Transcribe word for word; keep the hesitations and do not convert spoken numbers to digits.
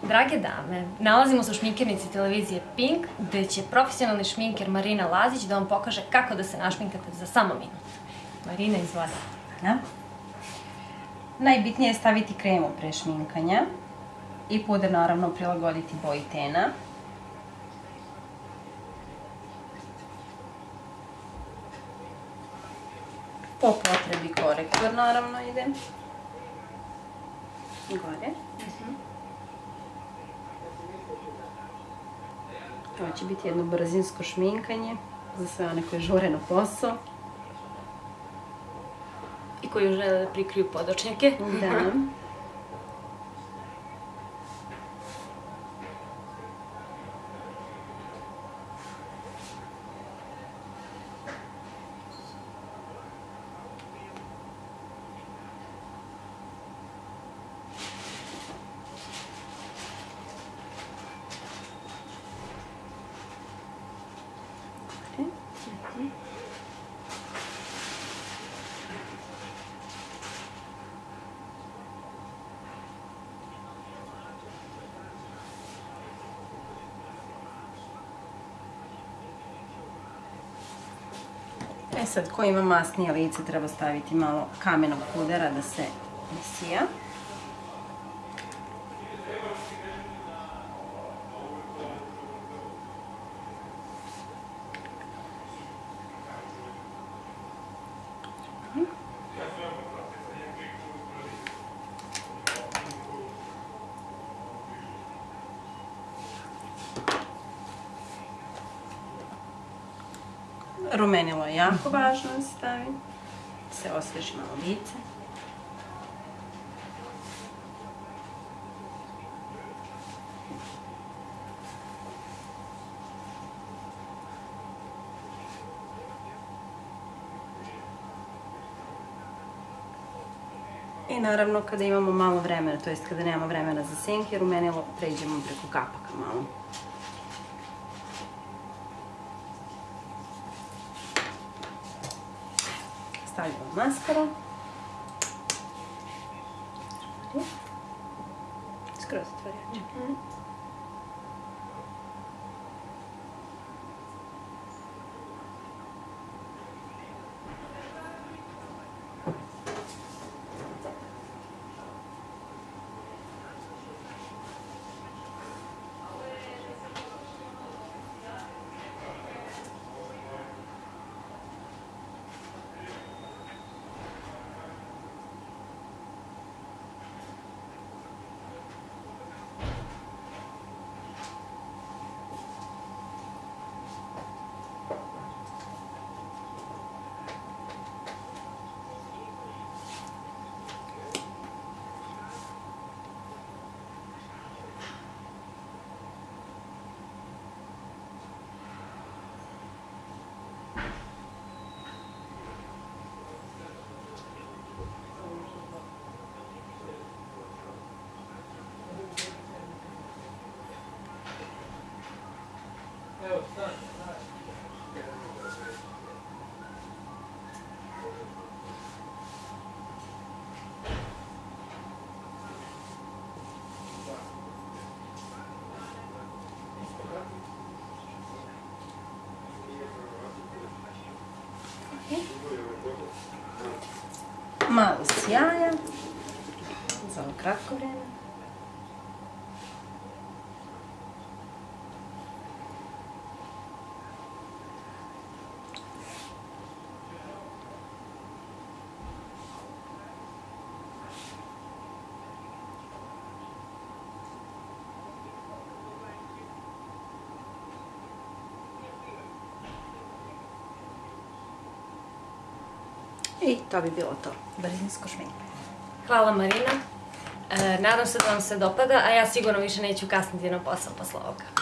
Drage dame, nalazimo se u šminkernici televizije Pink, gde će profesionalni šminker Marina Lazić da vam pokaže kako da se našminkate za samo minut. Marina, izvoli. Najbitnije je staviti kremu pre šminkanja i puder naravno prilagoditi boji tena. Po potrebi korektor naravno ide. Gore. Ovo će biti jedno brzinsko šminkanje za sve one koje žure na posao. I koji žele da prikriju podočnjake. Da. E sad, ko ima masnije lice, treba staviti malo kamenog pudera da se ne sija. Rumenilo je jako važno da se stavi, da se osveži malo lice. I naravno kada imamo malo vremena, to jest kada nemamo vremena za senke, rumenilo pređemo preko kapaka malo. Stavljamo maskara. Skroz otvorjače. Malo sjaja za ovo kratko vreme. I to bi bilo to. Brzinsko šminkanje. Hvala Marina. Nadam se da vam se dopada, a ja sigurno više neću kasniti na posao posle ovoga.